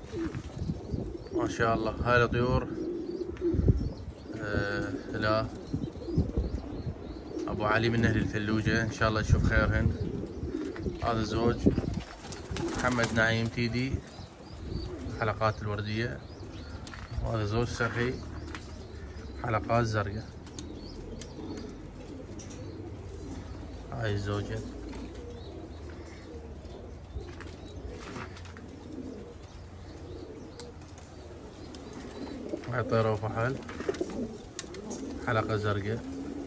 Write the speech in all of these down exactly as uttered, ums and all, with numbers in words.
ما شاء الله. هاي الطيور آه لا ابو علي من اهل الفلوجة، ان شاء الله يشوف خيرهن. هذا زوج محمد نعيم تيدي حلقات الوردية، وهذا زوج سرحي حلقات زرقاء. هاي الزوجة. هاي طيرة وفحل حلقة زرقاء،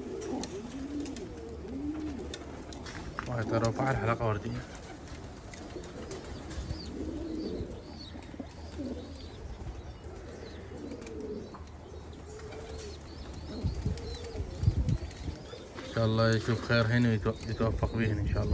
وهاي طيرة وفحل حلقة وردية. ان شاء الله يشوف خيرهن ويتوفق بهن ان شاء الله.